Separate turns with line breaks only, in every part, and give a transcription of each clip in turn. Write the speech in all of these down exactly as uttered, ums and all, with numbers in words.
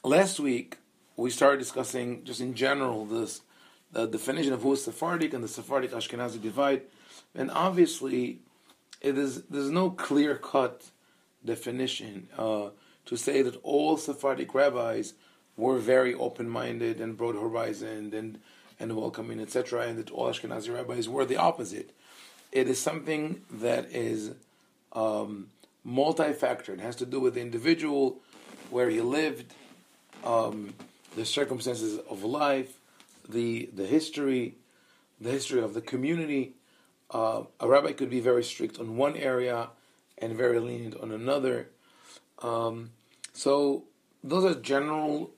last week we started discussing just in general this the definition of who is Sephardic and the Sephardic Ashkenazi divide, and obviously it is there's no clear cut definition uh, to say that all Sephardic rabbis were very open minded and broad horizoned and and welcoming, et cetera, and that all Ashkenazi rabbis were the opposite. It is something that is um, multi-factor. It has to do with the individual, where he lived, um, the circumstances of life, the the history, the history of the community. Uh, a rabbi could be very strict on one area and very lenient on another. Um, so those are general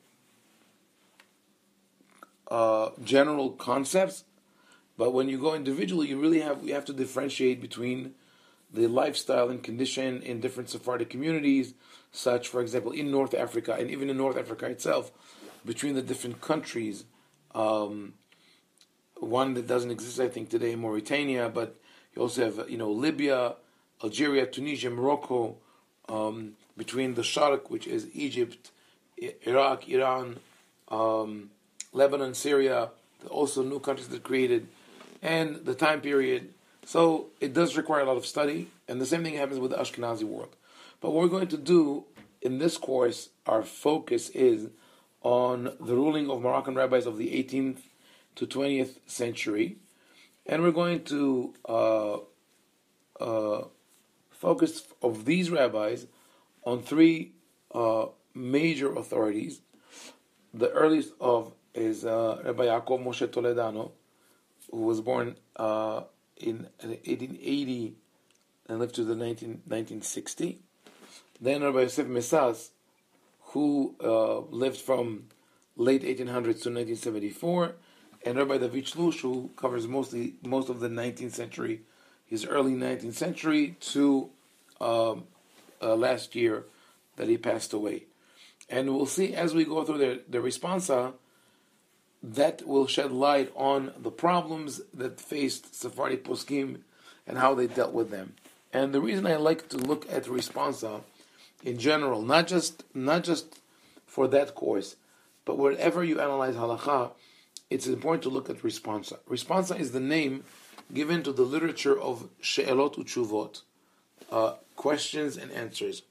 uh, general concepts. But when you go individually, you really have you have to differentiate between the lifestyle and condition in different Sephardic communities, such, for example, in North Africa, and even in North Africa itself, between the different countries. Um, one that doesn't exist, I think, today in Mauritania, but you also have, you know, Libya, Algeria, Tunisia, Morocco, um, between the Sharq, which is Egypt, Iraq, Iran, um, Lebanon, Syria, also new countries that created, and the time period. So it does require a lot of study, and the same thing happens with the Ashkenazi world. But what we're going to do in this course, our focus is on the ruling of Moroccan rabbis of the eighteenth to twentieth century, and we're going to uh, uh, focus of these rabbis on three uh, major authorities. The earliest of is uh, Rabbi Yaakov Moshe Toledano, who was born uh, in eighteen eighty and lived to the nineteen sixty. Then Rabbi Yosef Mesas, who uh, lived from late eighteen hundreds to nineteen seventy-four, and Rabbi David Shlush, who covers mostly most of the nineteenth century, his early nineteenth century to um, uh, last year that he passed away. And we'll see as we go through the, the responsa, that will shed light on the problems that faced Sephardic poskim and how they dealt with them. And the reason I like to look at responsa in general, not just not just for that course, but wherever you analyze halakha, it's important to look at responsa. Responsa is the name given to the literature of she'elot uchuvot, uh, questions and answers,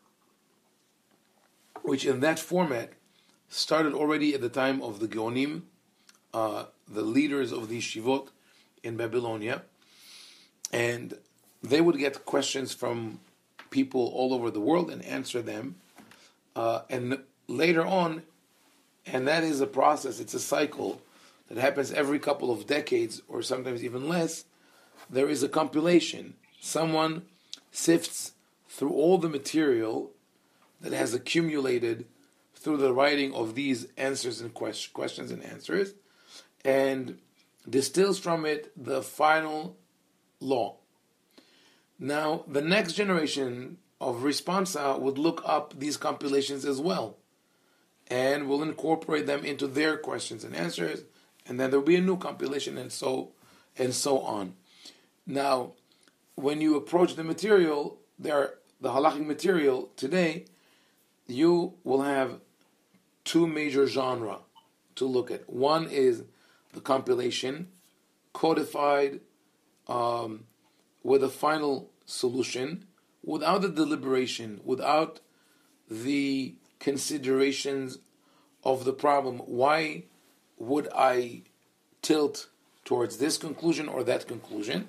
which in that format started already at the time of the Geonim, uh, the leaders of the Shivot in Babylonia, and they would get questions from people all over the world and answer them. Uh, and later on, and that is a process, it's a cycle that happens every couple of decades, or sometimes even less, there is a compilation. Someone sifts through all the material that has accumulated through the writing of these answers and quest- questions and answers, and distills from it the final law. Now, the next generation of responsa would look up these compilations as well, and will incorporate them into their questions and answers, and then there will be a new compilation, and so and so on. Now, when you approach the material, there the halachic material today, you will have two major genres to look at. One is the compilation, codified um, with a final solution, without the deliberation, without the considerations of the problem. Why would I tilt towards this conclusion or that conclusion?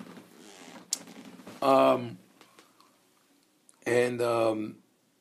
Um, and um,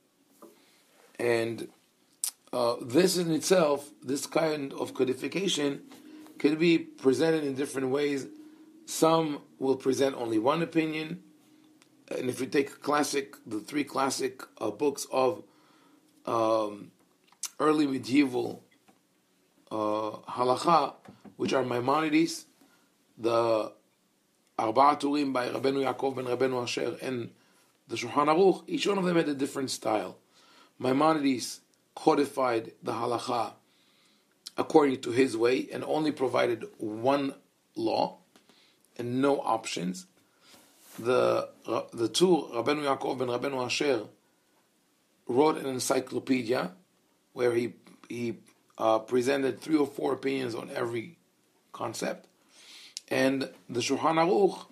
and uh, this in itself, this kind of codification, can be presented in different ways. Some will present only one opinion, and if you take classic, the three classic uh, books of um, early medieval uh, halakha, which are Maimonides, the Arba'at Turim by Rabbeinu Yaakov ben Rabbeinu Asher, and the Shulchan Aruch, each one of them had a different style. Maimonides codified the halakha according to his way and only provided one law and no options. The the two, Rabbeinu Yaakov ben Rabbeinu Asher, wrote an encyclopedia where he he uh, presented three or four opinions on every concept, and the Shulchan Aruch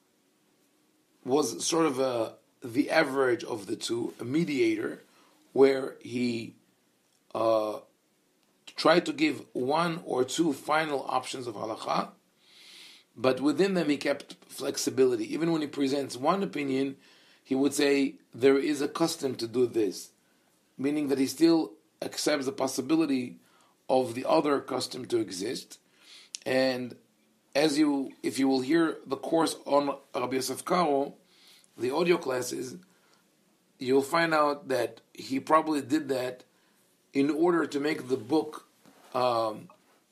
was sort of a the average of the two, a mediator, where he uh, tried to give one or two final options of halacha, but within them he kept flexibility. Even when he presents one opinion, he would say there is a custom to do this, meaning that he still accepts the possibility of the other custom to exist. And as you, if you will hear the course on Rabbi Yosef Karo, the audio classes, you'll find out that he probably did that in order to make the book um,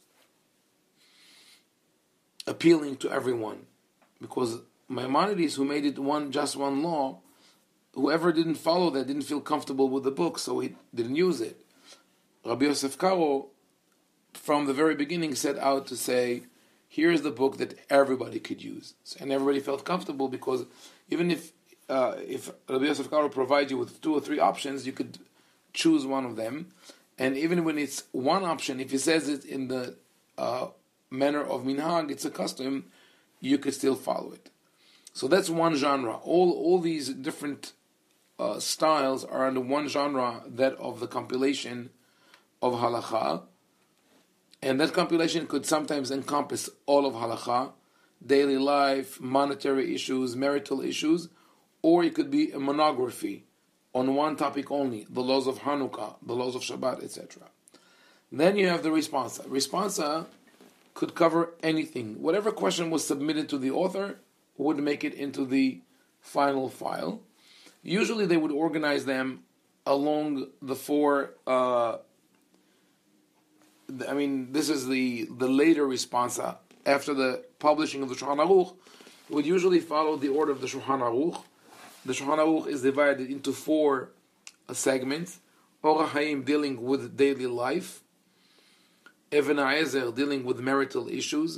appealing to everyone. Because Maimonides, who made it one just one law, whoever didn't follow that didn't feel comfortable with the book, so he didn't use it. Rabbi Yosef Karo, from the very beginning, set out to say, here's the book that everybody could use. And everybody felt comfortable, because even if uh, if Rabbi Yosef Karo provides you with two or three options, you could choose one of them. And even when it's one option, if he says it in the uh, manner of minhag, it's a custom, you could still follow it. So that's one genre. All all these different uh, styles are under one genre, that of the compilation of halacha. And that compilation could sometimes encompass all of halacha, daily life, monetary issues, marital issues, or it could be a monography on one topic only, the laws of Hanukkah, the laws of Shabbat, et cetera. Then you have the responsa. Responsa could cover anything. Whatever question was submitted to the author would make it into the final file. Usually they would organize them along the four uh, I mean, this is the, the later responsa. After the publishing of the Shulchan Aruch, would usually follow the order of the Shulchan Aruch. The Shulchan Aruch is divided into four uh, segments. Orach Chaim, dealing with daily life. Even HaEzer, dealing with marital issues.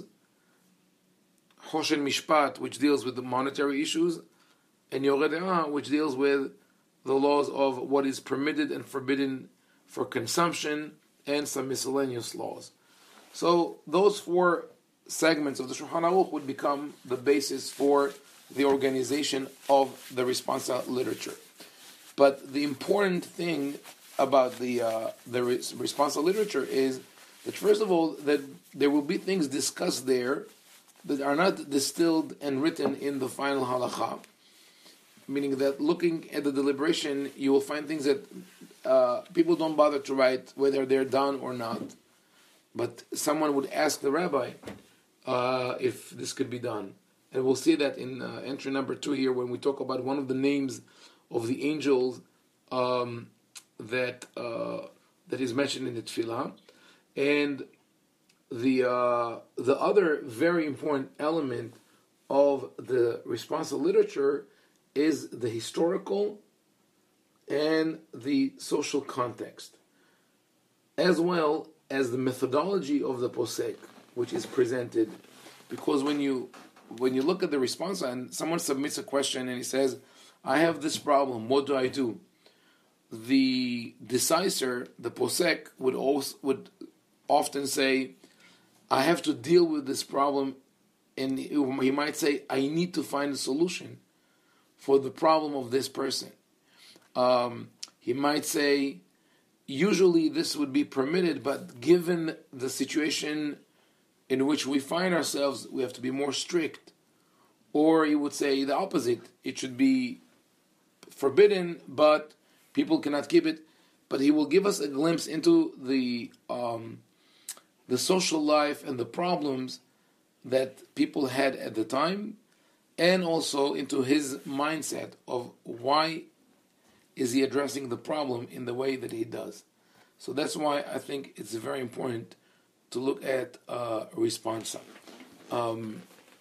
Choshen Mishpat, which deals with the monetary issues. And Yoreh De'ah, which deals with the laws of what is permitted and forbidden for consumption, and some miscellaneous laws. So those four segments of the Shulchan Aruch would become the basis for the organization of the responsa literature. But the important thing about the uh, the responsa literature is that, first of all, that there will be things discussed there that are not distilled and written in the final halacha, meaning that looking at the deliberation, you will find things that uh, people don't bother to write, whether they're done or not. But someone would ask the rabbi uh, if this could be done. And we'll see that in uh, entry number two here, when we talk about one of the names of the angels um, that uh, that is mentioned in the Tefillah. And the uh, the other very important element of the responsa literature is the historical and the social context, as well as the methodology of the posek, which is presented. Because when you when you look at the responsa and someone submits a question and he says, I have this problem, what do I do? The decisor, the posek, would also, would often say, I have to deal with this problem, and he might say, I need to find a solution for the problem of this person. Um, he might say, usually this would be permitted, but given the situation in which we find ourselves, we have to be more strict. Or he would say the opposite. It should be forbidden, but people cannot keep it. But he will give us a glimpse into the um, the social life and the problems that people had at the time, and also into his mindset of why is he addressing the problem in the way that he does. So that's why I think it's very important to look at uh, responsa. Um,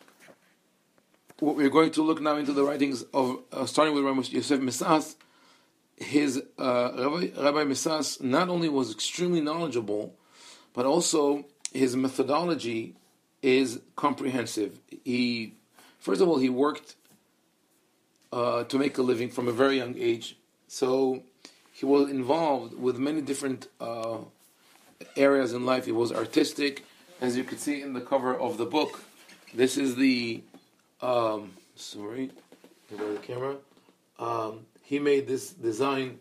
we're going to look now into the writings of, uh, starting with Rabbi Yosef Mesas. His uh, Rabbi, Rabbi Mesas not only was extremely knowledgeable, but also his methodology is comprehensive. He, first of all, he worked uh, to make a living from a very young age, so he was involved with many different uh, areas in life. He was artistic, as you can see in the cover of the book. This is the um, sorry, by the camera. Um, he made this design.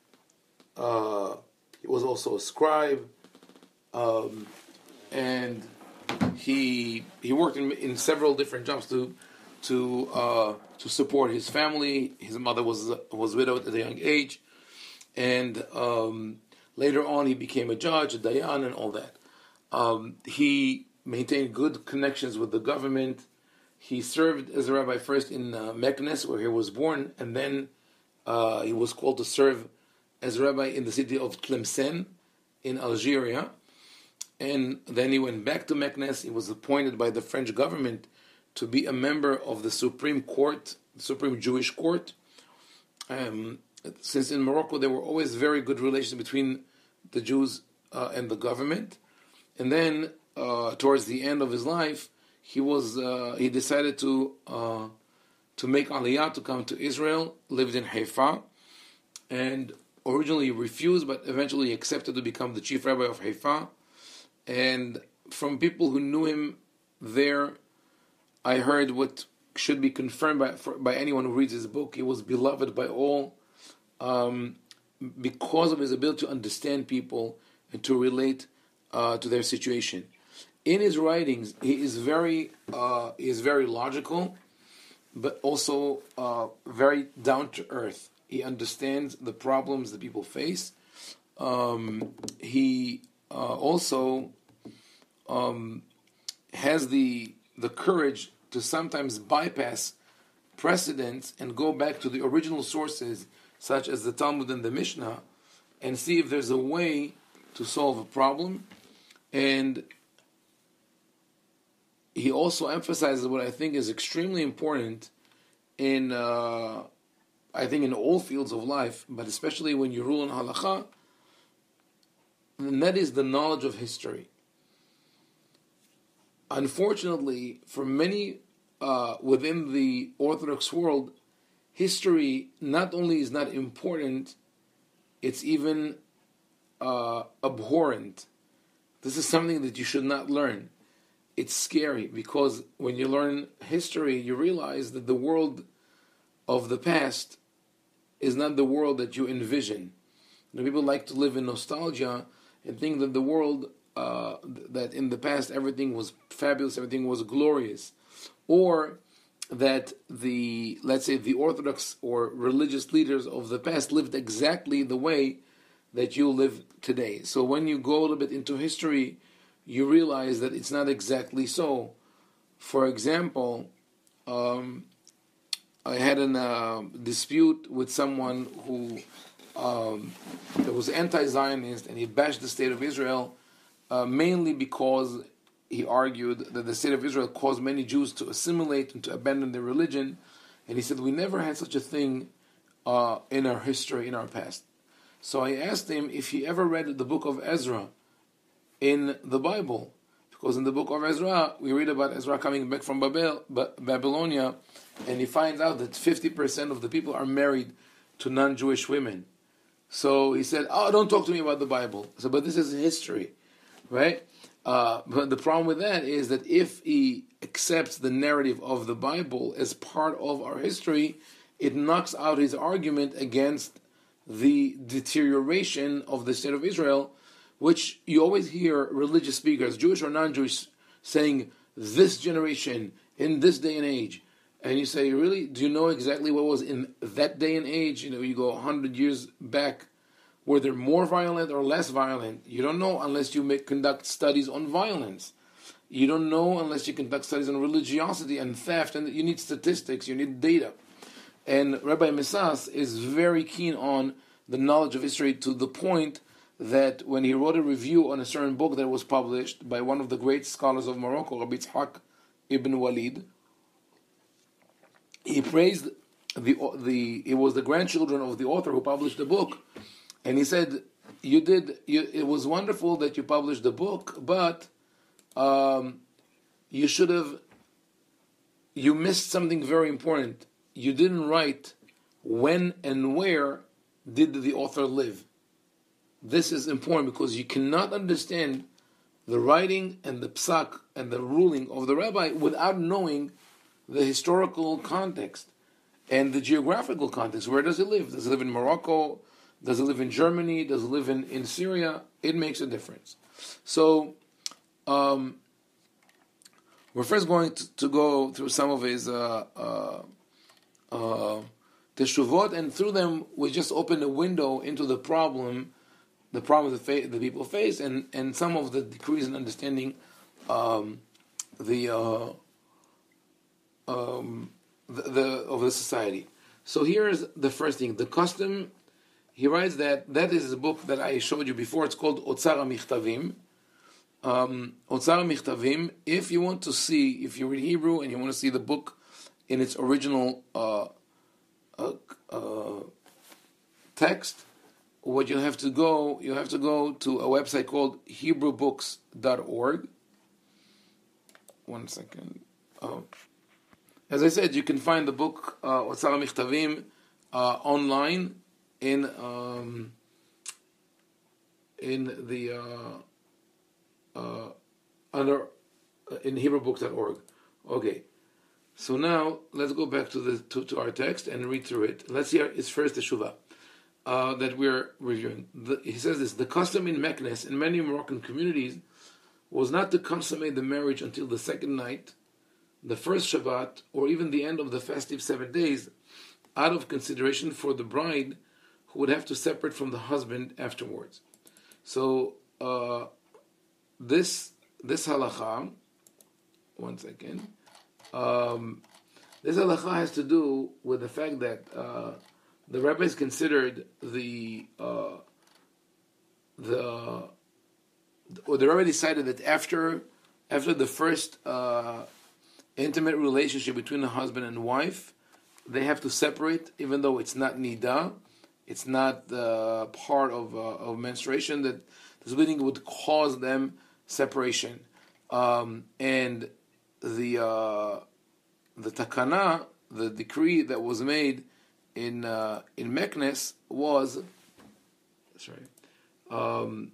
Uh, he was also a scribe, um, and he he worked in, in several different jobs to to uh, to support his family. His mother was was widowed at a young age, and um, later on he became a judge, a dayan, and all that. Um, he maintained good connections with the government. He served as a rabbi first in uh, Meknes, where he was born, and then uh, he was called to serve as a rabbi in the city of Tlemcen in Algeria. And then he went back to Meknes. He was appointed by the French government to be a member of the Supreme Court, the Supreme Jewish Court. Um, since in Morocco there were always very good relations between the Jews uh, and the government. And then uh, towards the end of his life, he was uh, he decided to uh, to make Aliyah, to come to Israel. Lived in Haifa, and originally refused, but eventually accepted to become the chief rabbi of Haifa. And from people who knew him there, I heard what should be confirmed by for, by anyone who reads his book. He was beloved by all um, because of his ability to understand people and to relate uh, to their situation. In his writings, he is very uh, he is very logical, but also uh, very down to earth. He understands the problems that people face. Um, he uh, also um, has the the courage to sometimes bypass precedents and go back to the original sources, such as the Talmud and the Mishnah, and see if there's a way to solve a problem. And he also emphasizes what I think is extremely important in, uh, I think, in all fields of life, but especially when you rule in halakha, and that is the knowledge of history. Unfortunately, for many uh, within the Orthodox world, history not only is not important, it's even uh, abhorrent. This is something that you should not learn. It's scary because when you learn history, you realize that the world of the past is not the world that you envision. You know, people like to live in nostalgia and think that the world, uh, that in the past everything was fabulous, everything was glorious, or that the, let's say, the Orthodox or religious leaders of the past lived exactly the way that you live today. So when you go a little bit into history, you realize that it's not exactly so. For example, um, I had a uh, dispute with someone who um, that was anti-Zionist, and he bashed the state of Israel uh, mainly because he argued that the state of Israel caused many Jews to assimilate and to abandon their religion. And he said, we never had such a thing uh, in our history, in our past. So I asked him if he ever read the book of Ezra in the Bible, because in the book of Ezra we read about Ezra coming back from Babel, Babylonia, and he finds out that fifty percent of the people are married to non-Jewish women. So he said, oh, don't talk to me about the Bible. I said, but this is history, right? Uh, but the problem with that is that if he accepts the narrative of the Bible as part of our history, it knocks out his argument against the deterioration of the state of Israel, which you always hear religious speakers, Jewish or non-Jewish, saying, this generation, in this day and age. And you say, really? Do you know exactly what was in that day and age? You know, you go one hundred years back. Were they more violent or less violent? You don't know unless you make, conduct studies on violence. You don't know unless you conduct studies on religiosity and theft. And you need statistics, you need data. And Rabbi Misas is very keen on the knowledge of history, to the point that when he wrote a review on a certain book that was published by one of the great scholars of Morocco, Rabbi Itzhak ibn Walid, he praised the the it was the grandchildren of the author who published the book, and he said, "You did. You, it was wonderful that you published the book, but um, you should have. You missed something very important. You didn't write when and where did the author live." this is important because you cannot understand the writing and the psak and the ruling of the rabbi without knowing the historical context and the geographical context. Where does he live? Does he live in Morocco? Does he live in Germany? Does he live in, in Syria? It makes a difference. So, um, we're first going to, to go through some of his uh, uh, uh, teshuvot, and through them we just open a window into the problem, the problem that fa- the people face, and, and some of the decrees and understanding um, the, uh, um, the the of the society. So here's the first thing: the custom. He writes that that is a book that I showed you before. It's called Otzar HaMichtavim. Um, Otzar HaMichtavim. If you want to see, if you read Hebrew and you want to see the book in its original uh, uh, uh, text, what you have to go, you have to go to a website called Hebrew Books dot org. One second. Uh, as I said, you can find the book uh, Otzar HaMichtavim uh, online in um, in the uh, uh, under uh, in Hebrew Books dot org. Okay, so now let's go back to the to, to our text and read through it. Let's see our, its first teshuvah uh, that we're reviewing. The, he says this: the custom in Meknes in many Moroccan communities was not to consummate the marriage until the second night, the first Shabbat, or even the end of the festive seven days, out of consideration for the bride, who would have to separate from the husband afterwards. So uh, this this halacha, one second, um, this halacha has to do with the fact that uh, the rabbis considered the uh, the or they already decided that after after the first uh, intimate relationship between a husband and wife, they have to separate, even though it's not nida. It's not uh, part of uh, of menstruation, that this bleeding would cause them separation, um, and the uh, the takana, the decree that was made in uh, in Meknes was sorry, um,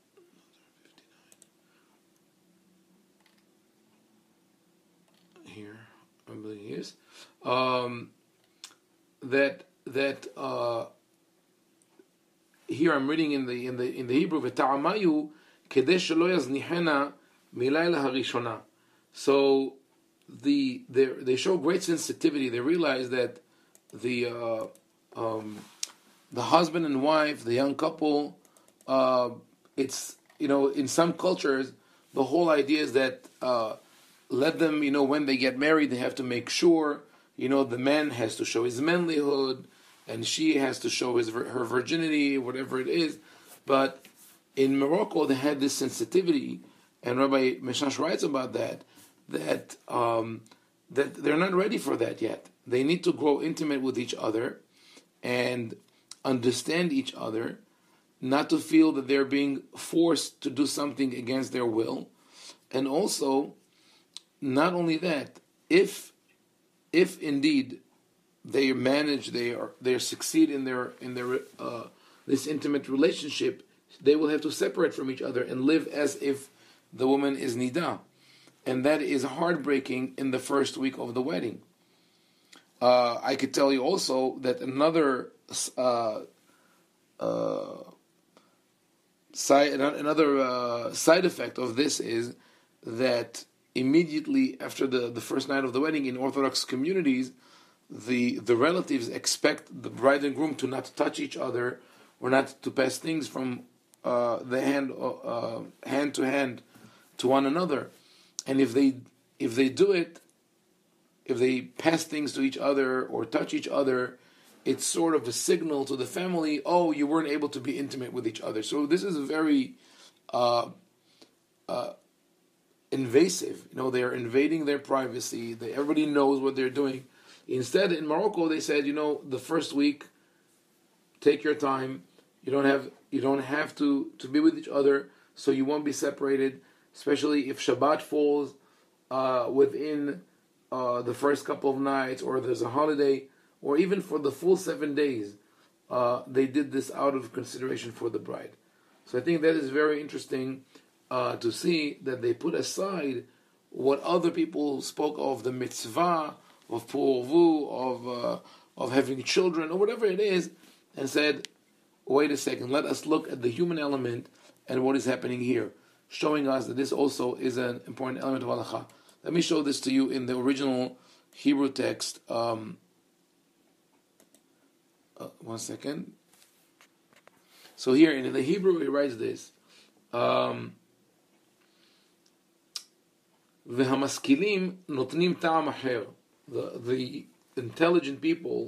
here I believe it is um, that that. Uh, Here I'm reading in the in the in the Hebrew, v'ta'amayu kedei shelo yaznihena milayla harishona. So the they they show great sensitivity. They realize that the uh, um, the husband and wife, the young couple, uh, it's you know in some cultures the whole idea is that uh, let them you know when they get married they have to make sure you know the man has to show his manlyhood, and she has to show his her virginity, whatever it is. But in Morocco, they had this sensitivity, and Rabbi Meshash writes about that, that um, that they're not ready for that yet. They need to grow intimate with each other and understand each other, not to feel that they're being forced to do something against their will. And also, not only that, if if indeed they manage, they are they succeed in their in their uh, this intimate relationship, they will have to separate from each other and live as if the woman is nida, and that is heartbreaking in the first week of the wedding. Uh, I could tell you also that another uh, uh, side another uh, side effect of this is that immediately after the, the first night of the wedding in Orthodox communities, the the relatives expect the bride and groom to not touch each other or not to pass things from uh, the hand uh, hand to hand to one another. And if they if they do it, if they pass things to each other or touch each other, it's sort of a signal to the family, oh, you weren't able to be intimate with each other. So this is very uh, uh, invasive. You know, they are invading their privacy. They, everybody knows what they're doing. Instead, in Morocco, they said, you know, the first week, take your time. You don't have you don't have to, to be with each other, so you won't be separated. Especially if Shabbat falls uh, within uh, the first couple of nights, or there's a holiday, or even for the full seven days. Uh, they did this out of consideration for the bride. So I think that is very interesting uh, to see that they put aside what other people spoke of, the mitzvah of purvu, of uh, of having children, or whatever it is, and said, wait a second, let us look at the human element and what is happening here, showing us that this also is an important element of halacha. Let me show this to you in the original Hebrew text. Um, uh, one second. So here in the Hebrew, he writes this. Um, והמשכילים נותנים טעם אחר. The, the intelligent people.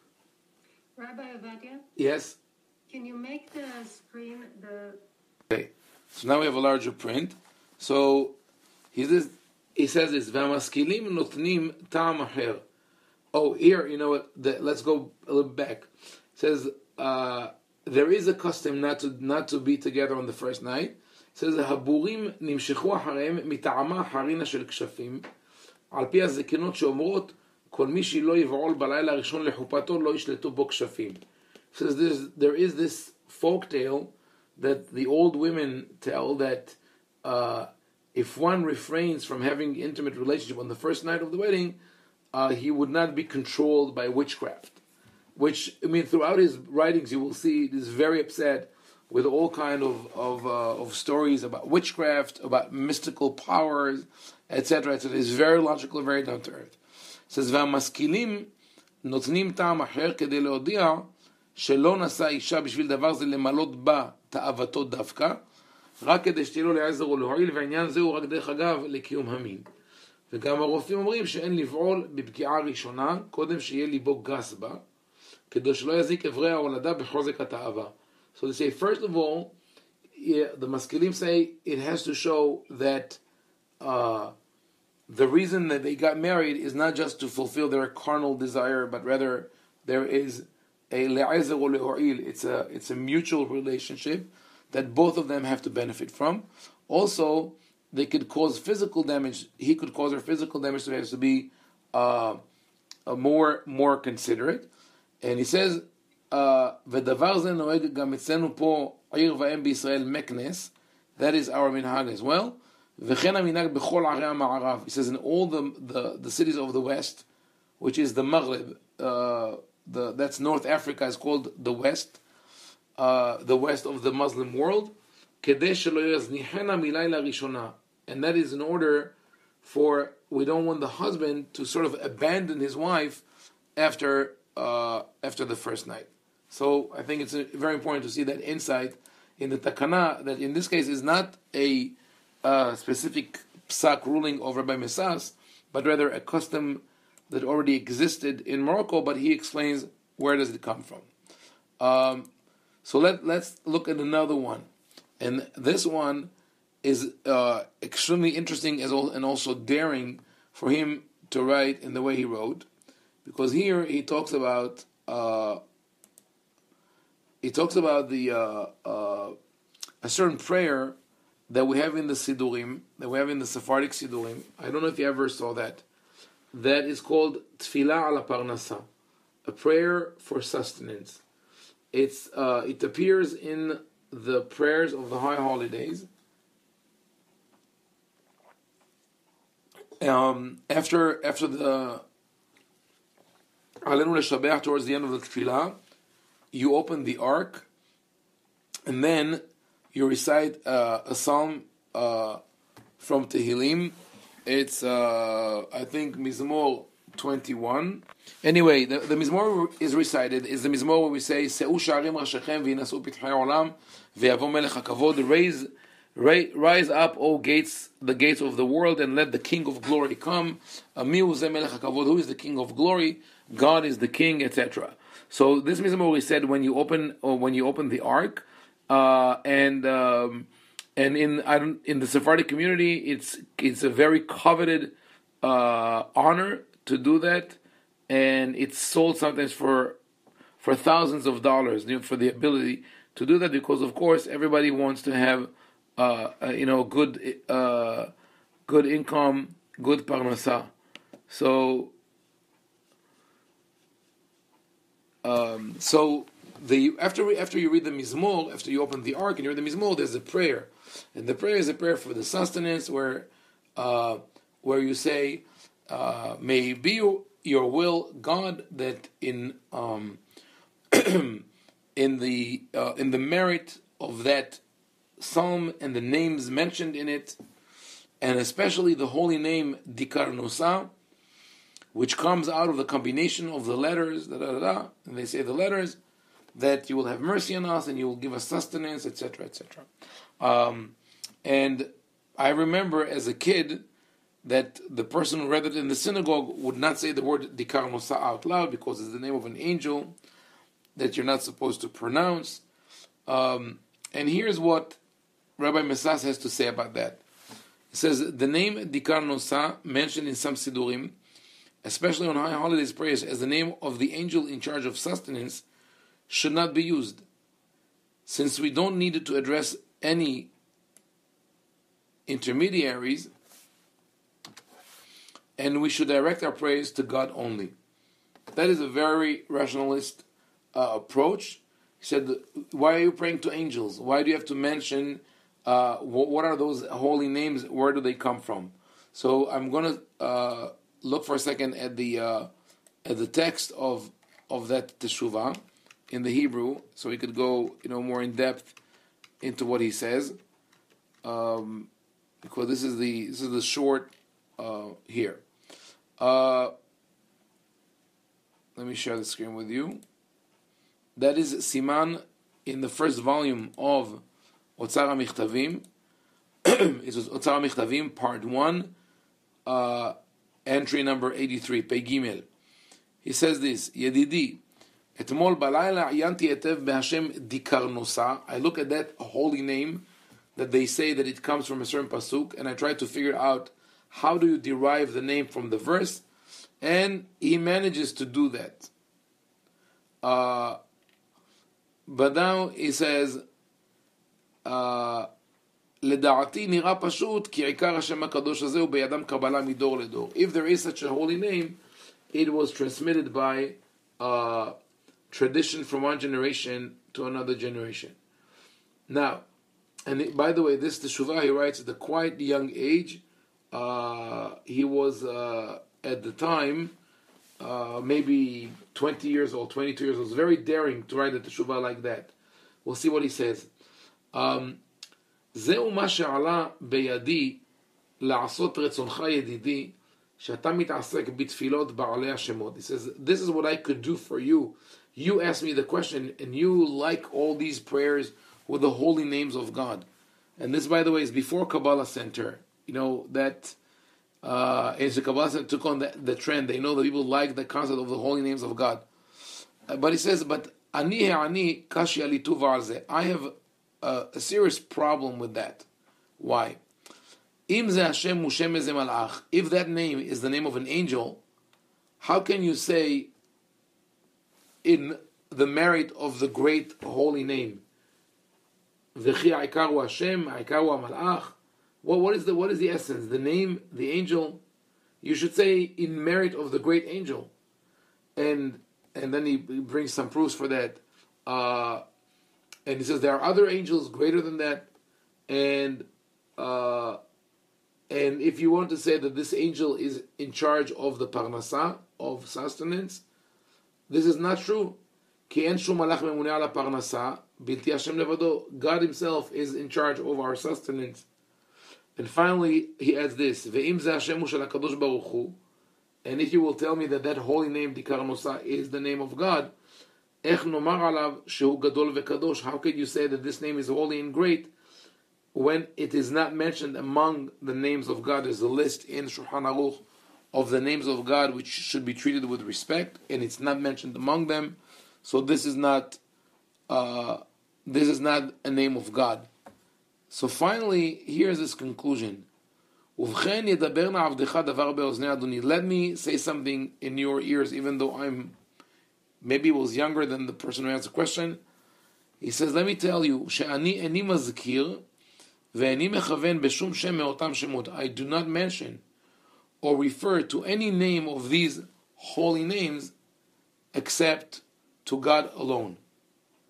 Rabbi Ovadia?
Yes?
Can you make the screen the...
Okay. So now we have a larger print. So he says, he says this, והמשכילים נותנים טעם אחר. Oh, here, you know what, the, let's go a little back. It says, uh, there is a custom not to not to be together on the first night. It says, הבורים נמשכו אחריהם מטעמה חרינה של כשפים, על פי הזקנות שאומרות, כל מי שלא יבעול בלילה הראשון לחופתו לא ישלטו בו כשפים. It says, there's, there is this folk tale that the old women tell that uh, if one refrains from having intimate relationship on the first night of the wedding, uh, he would not be controlled by witchcraft. Which, I mean, throughout his writings, you will see he's very upset with all kind of of, uh, of stories about witchcraft, about mystical powers, et cetera, et cetera. It's very logical, very down to earth. It says, והמשכילים נותנים טעם אחר כדי להודיע שלא נשא אישה בשביל דבר זה למלות בה תאוותו דווקא, רק כדי שתהיה לו לעזר או להועיל, והעניין זה הוא רק דרך אגב לקיום המין. וגם הרופאים אומרים שאין לבעול בפגיעה ראשונה, קודם שיהיה ליבו גס בה, כדי שלא יזיק אברי ההולדה בחוזק התאווה. So they say, first of all, yeah, the Maskilim say it has to show that uh, the reason that they got married is not just to fulfill their carnal desire, but rather there is a le'azer or le'o'il. It's a, it's a mutual relationship that both of them have to benefit from. Also, they could cause physical damage. He could cause her physical damage, so he has to be uh, a more, more considerate. And he says, ודבר זה נוהג גם אצלנו פה עיר ואם בישראל מקנס, that is our minhag as well, וכן המנהג בכל ערי המערב. He says in all the, the, the cities of the west, which is the Maghrib, uh, the, that's North Africa, is called the west, uh, the west of the Muslim world, כדי שלא יזניחנה מלילה ראשונה. And that is in order for, we don't want the husband to sort of abandon his wife after uh, after the first night. So I think it's very important to see that insight in the takana, that in this case is not a uh, specific psak ruling over by Mesas, but rather a custom that already existed in Morocco, but he explains where does it come from. Um, so let, let's look at another one. And this one is uh, extremely interesting as well, and also daring for him to write in the way he wrote, because here he talks about uh, he talks about the uh, uh, a certain prayer that we have in the Sidurim, that we have in the Sephardic Sidurim. I don't know if you ever saw that. That is called Tfilah ala Parnasa, a prayer for sustenance. It's uh, it appears in the prayers of the high holidays. Um, after after the Alenu Leshabeach, towards the end of the Tfilah, you open the ark, and then you recite uh, a psalm uh, from Tehillim. It's, uh, I think, Mizmor twenty-one. Anyway, the, the Mizmor is recited, is the Mizmor where we say, Se'u sha'arim rashechem v'yinasu pitchei olam v'yavo melech hakavod, raise, rise up, O gates, the gates of the world, and let the King of Glory come. Mi'u ze melech hakavod, who is the King of Glory? God is the King, et cetera. So this Mizmor is said when you open, or when you open the ark, uh, and um, and in I don't, in the Sephardic community, it's it's a very coveted uh, honor to do that, and it's sold sometimes for for thousands of dollars, you know, for the ability to do that, because of course everybody wants to have uh, uh, you know good uh, good income, good parnasa. So um, so the after after you read the Mizmor, after you open the Ark and you read the Mizmor, there's a prayer, and the prayer is a prayer for the sustenance, where uh, where you say, uh, "May it be your will, God, that in um, in the uh, in the merit of that psalm and the names mentioned in it, and especially the holy name Dikar Nusa, which comes out of the combination of the letters, da, da, da, da, and they say the letters, that you will have mercy on us and you will give us sustenance, et cetera, et cetera" Um, and I remember as a kid that the person who read it in the synagogue would not say the word Dikar Nusa out loud because it's the name of an angel that you're not supposed to pronounce. Um, and here's what Rabbi Mesas has to say about that. He says, the name Dikar Nusa, mentioned in some Sidurim, especially on high holidays prayers, as the name of the angel in charge of sustenance, should not be used, since we don't need it to address any intermediaries, and we should direct our prayers to God only. That is a very rationalist uh, approach. He said, why are you praying to angels? Why do you have to mention uh, what, what are those holy names? Where do they come from? So I'm going to uh, look for a second at the uh, at the text of of that teshuvah in the Hebrew, so we could go, you know, more in depth into what he says, um, because this is the this is the short uh, here. Uh, let me share the screen with you. That is Siman in the first volume of Otzar HaMichtavim. It was Otzar HaMichtavim, part one, uh, entry number eighty-three, Pei Gimel. He says this, Yedidi, Etmol balayla ayanti etev behashem Dikar Nusa. I look at that holy name that they say that it comes from a certain pasuk, and I try to figure out how do you derive the name from the verse, and he manages to do that. Uh, but now he says, לדעתי נראה פשוט כי עיקר השם הקדוש הזה הוא בידם קבלה מדור לדור. If there is such a holy name, it was transmitted by uh, tradition from one generation to another generation. Now, and it, by the way, this teshuvah, he writes at a quite young age. Uh, he was uh, at the time uh, maybe twenty years old, twenty-two years old. It was very daring to write a teshuvah like that. We'll see what he says. Um, זהו מה שעלה בידי לעשות רצונך ידידי שאתה מתעסק בתפילות בעלי השמות. He says, this is what I could do for you. You asked me the question and you like all these prayers with the holy names of God. And this, by the way, is before Kabbalah Center. You know, that uh, as the Kabbalah Center took on the, the trend, they know that people like the concept of the holy names of God. Uh, but he says, but ani ani kashi ali tuva al zeh. I have a, a serious problem with that. Why? Im ze Hashem mushem eze malach. If that name is the name of an angel, how can you say in the merit of the great holy name, V'chi aikaru Hashem, aikaru malach? Well, what is the what is the essence? The name, the angel. You should say in merit of the great angel, and and then he brings some proofs for that. Uh, and he says there are other angels greater than that, and uh, and if you want to say that this angel is in charge of the parnasa, of sustenance, this is not true. Ki en shum malach memune ala parnasa, bilti Hashem levado. God Himself is in charge of our sustenance. And finally, he adds this: Ve'im ze Hashem shel HaKadosh Baruch Hu. And if you will tell me that that holy name Dikar Nusa is the name of God, ech nomar alav shehu gadol ve'kadosh. How can you say that this name is holy and great when it is not mentioned among the names of God? There's a list in Shulchan Aruch of the names of God which should be treated with respect, and it's not mentioned among them. So this is not uh, this is not a name of God. So finally, here's this conclusion. Let me say something in your ears, even though I'm maybe was younger than the person who asked the question. He says, let me tell you, I do not mention or refer to any name of these holy names except to God alone.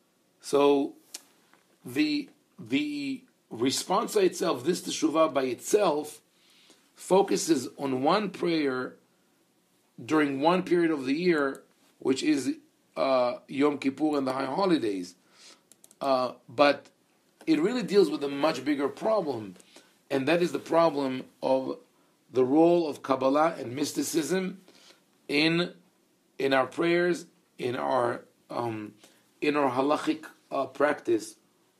So the the responsa itself, this teshuvah by itself, focuses on one prayer during one period of the year, which is uh, Yom Kippur and the high holidays. Uh, but it really deals with a much bigger problem, and that is the problem of the role of Kabbalah and mysticism in in our prayers, in our um, in our halachic uh, practice,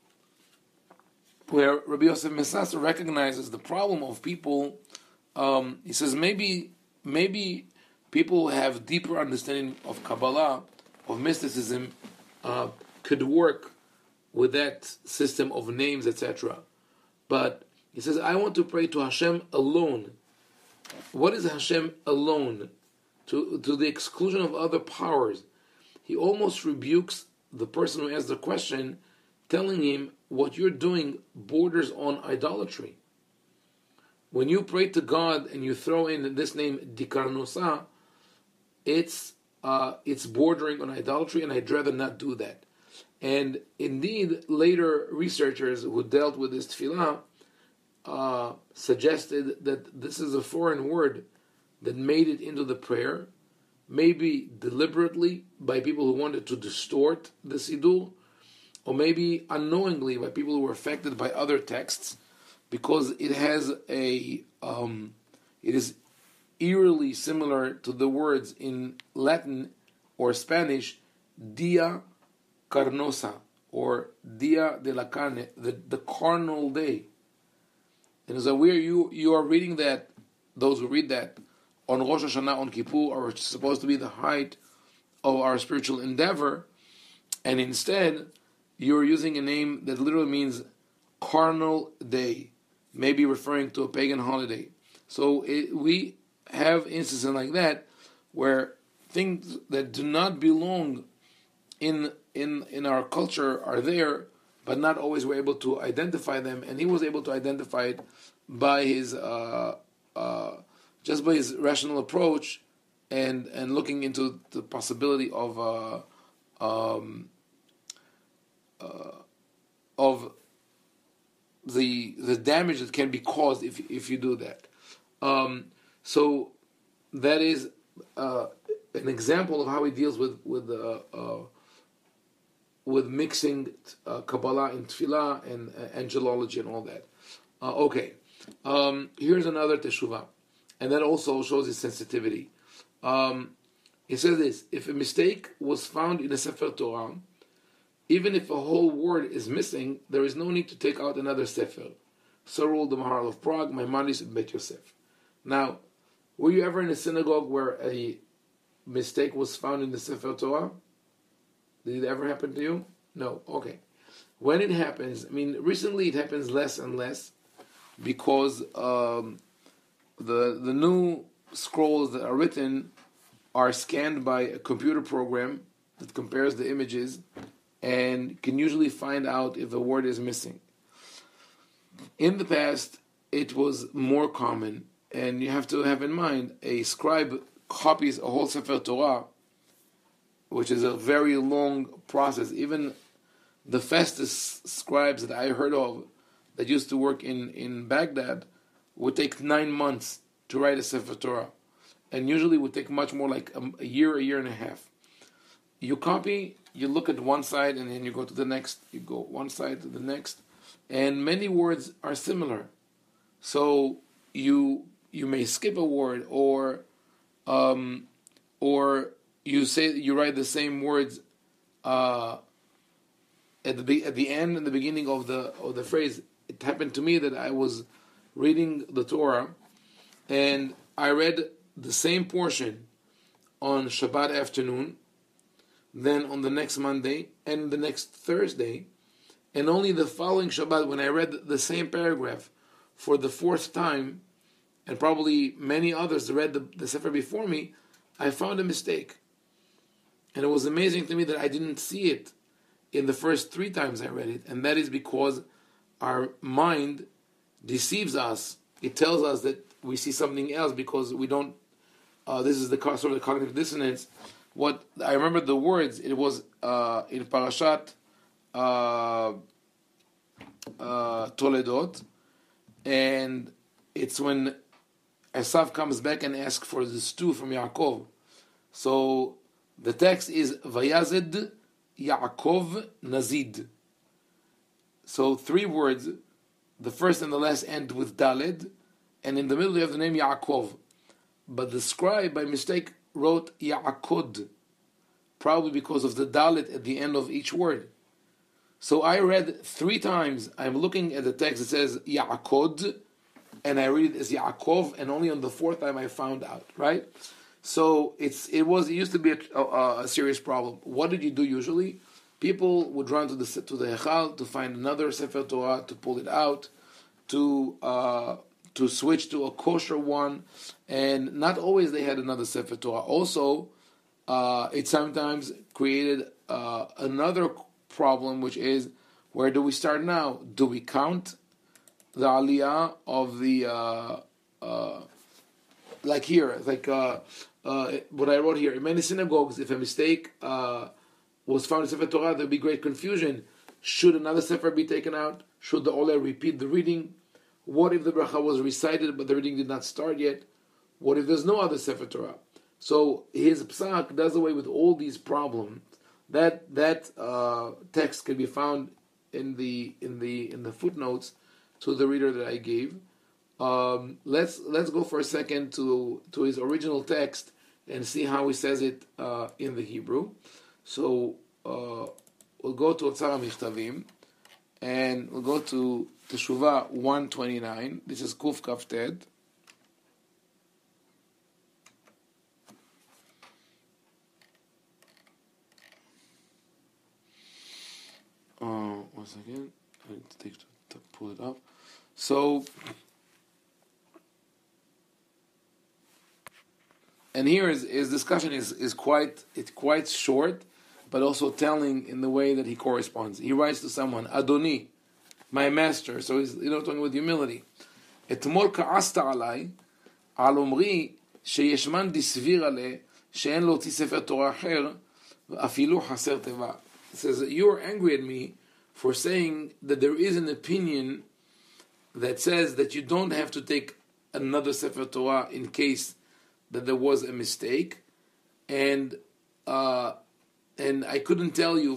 where Rabbi Yosef Mesasa recognizes the problem of people. Um, he says maybe maybe people who have deeper understanding of Kabbalah, of mysticism, uh, could work with that system of names, et cetera. But he says, I want to pray to Hashem alone. What is Hashem alone? To, to the exclusion of other powers. He almost rebukes the person who asks the question, telling him what you're doing borders on idolatry. When you pray to God and you throw in this name Dikarnosa, it's uh, it's bordering on idolatry, and I'd rather not do that. And indeed, later researchers who dealt with this tefillah uh, suggested that this is a foreign word that made it into the prayer, maybe deliberately by people who wanted to distort the Siddur, or maybe unknowingly by people who were affected by other texts, because it has a, um, it is eerily similar to the words in Latin or Spanish, dia carnosa, or dia de la carne, the, the carnal day. And so where you you are reading that, those who read that on Rosh Hashanah, on Kippur, are supposed to be the height of our spiritual endeavor, and instead you're using a name that literally means carnal day, maybe referring to a pagan holiday. So it, we have instances like that where things that do not belong in in in our culture are there, but not always we're able to identify them. And he was able to identify it by his uh, uh, just by his rational approach and and looking into the possibility of uh, um, uh, of the the damage that can be caused if if you do that. Um, so that is uh, an example of how he deals with with uh, uh, with mixing uh, Kabbalah and Tefillah and uh, angelology and all that. Uh, okay, um, here's another teshuvah, and that also shows his sensitivity. Um, he says this: if a mistake was found in a Sefer Torah, even if a whole word is missing, there is no need to take out another Sefer. So ruled the Maharal of Prague, Maimonides, and Bet Yosef. Now, were you ever in a synagogue where a mistake was found in the Sefer Torah? Did it ever happen to you? No. Okay. When it happens, I mean, recently it happens less and less because um, the the new scrolls that are written are scanned by a computer program that compares the images and can usually find out if a word is missing. In the past, it was more common, and you have to have in mind, a scribe copies a whole Sefer Torah, which is a very long process. Even the fastest scribes that I heard of that used to work in, in Baghdad would take nine months to write a Sefer Torah, and usually would take much more, like a, a year, a year and a half. You copy, you look at one side, and then you go to the next, you go one side to the next, and many words are similar. So you you may skip a word, or um, or you say you write the same words uh, at the be- at the end and the beginning of the of the phrase. It happened to me that I was reading the Torah, and I read the same portion on Shabbat afternoon, then on the next Monday, and the next Thursday, and only the following Shabbat, when I read the same paragraph for the fourth time, and probably many others read the, the Sefer before me, I found a mistake. And it was amazing to me that I didn't see it in the first three times I read it, and that is because our mind deceives us. It tells us that we see something else because we don't, uh, this is the sort of the cognitive dissonance. What I remember the words, it was uh, in Parashat uh, uh, Toledot, and it's when Esav comes back and asks for the stew from Yaakov. So the text is Vayazed Yaakov Nazid. So three words, the first and the last end with Daled, and in the middle you have the name Yaakov. But the scribe, by mistake, wrote Yaakod, probably because of the Dalet at the end of each word. So I read three times, I'm looking at the text, it says Yaakod, and I read it as Yaakov, and only on the fourth time I found out, right? So it's it was it used to be a, a, a serious problem. What did you do usually? People would run to the to the Hechal to find another Sefer Torah, to pull it out, to uh, to switch to a kosher one, and not always they had another Sefer Torah. Also, uh, it sometimes created uh, another problem, which is, where do we start now? Do we count the aliyah of the uh, uh, like here, like uh, uh, what I wrote here? In many synagogues, if a mistake uh, was found in Sefer Torah, there'd be great confusion. Should another Sefer be taken out? Should the Oleh repeat the reading? What if the bracha was recited but the reading did not start yet? What if there's no other Sefer Torah? So his psak does away with all these problems. That that uh, text can be found in the in the in the footnotes to the reader that I gave. Um, let's let's go for a second to to his original text and see how he says it uh, in the Hebrew. So uh, we'll go to Otzar HaMichtavim and we'll go to Teshuvah one twenty-nine. This is Kuf Kafted. Uh, one second. I need to take to, to pull it up. So, and here is his discussion is, is quite it's quite short, but also telling in the way that he corresponds. He writes to someone, Adoni, my master. So he's you know talking with humility. אתמול כעסת עליי על אומרי שישמן דסביר עלי שאין להוציא ספר תורה אחר ואפילו חסר תיבה. It says that you are angry at me for saying that there is an opinion that says that you don't have to take another Sefer Torah in case that there was a mistake, and uh, and I couldn't tell you.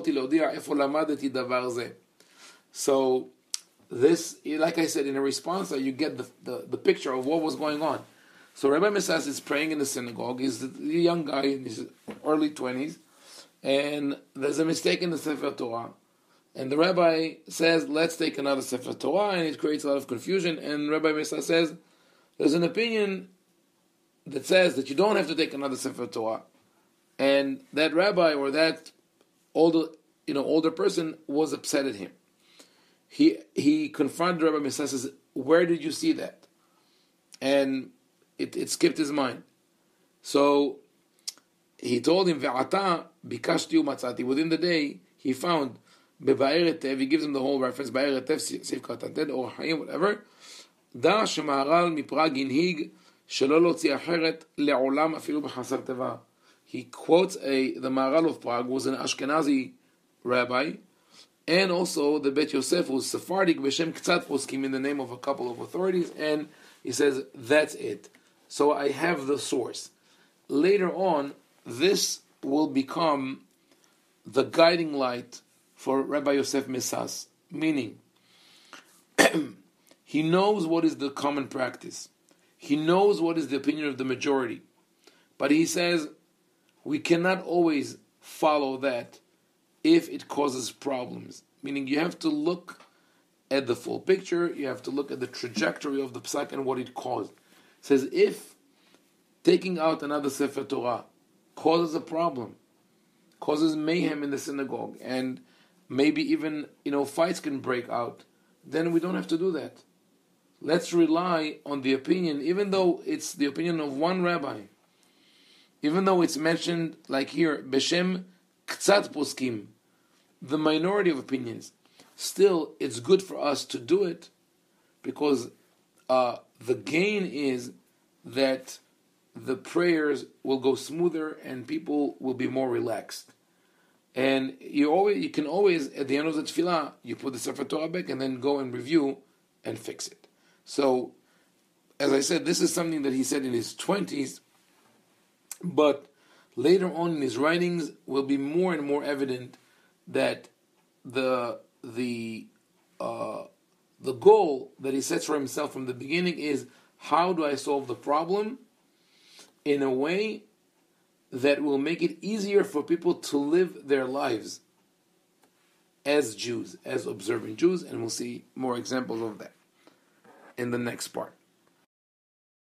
So this, like I said, in a response, you get the, the, the picture of what was going on. So Rabbi Mesas is praying in the synagogue. He's a young guy in his early twenties. And there's a mistake in the Sefer Torah. And the rabbi says, let's take another Sefer Torah, and it creates a lot of confusion. And Rabbi Mesa says, there's an opinion that says that you don't have to take another Sefer Torah. And that rabbi or that older, you know, older person was upset at him. He he confronted Rabbi Mesa, says, where did you see that? And it, it skipped his mind. So he told him, Ve'ata bikashti umatzati. Within the day, he found Be'ba'er Tev. He gives him the whole reference. Ba'er Tev, Seif Katated, or Hayim, whatever. Da shemaharal miprag inhig shelo lotzi acheret le'olam afilu b'chasar teva. He quotes a the Maharal of Prague was an Ashkenazi rabbi, and also the Bet Yosef was Sephardic b'shem Ktsat Poskim in the name of a couple of authorities, and he says that's it. So I have the source. Later on, this will become the guiding light for Rabbi Yosef Mesas, meaning he knows what is the common practice. He knows what is the opinion of the majority. But he says we cannot always follow that if it causes problems. Meaning you have to look at the full picture, you have to look at the trajectory of the psak and what it caused. It says if taking out another Sefer Torah causes a problem, causes mayhem in the synagogue, and maybe even you know fights can break out, then we don't have to do that. Let's rely on the opinion, even though it's the opinion of one rabbi, even though it's mentioned like here, Beshem Ktsat Poskim, the minority of opinions. Still, it's good for us to do it because uh, the gain is that the prayers will go smoother and people will be more relaxed. And you always you can always at the end of the tefillah you put the Sefer Torah back and then go and review and fix it. So, as I said, this is something that he said in his twenties, but later on in his writings will be more and more evident that the the uh, the goal that he sets for himself from the beginning is, how do I solve the problem in a way that will make it easier for people to live their lives as Jews, as observant Jews, and we'll see more examples of that in the next part.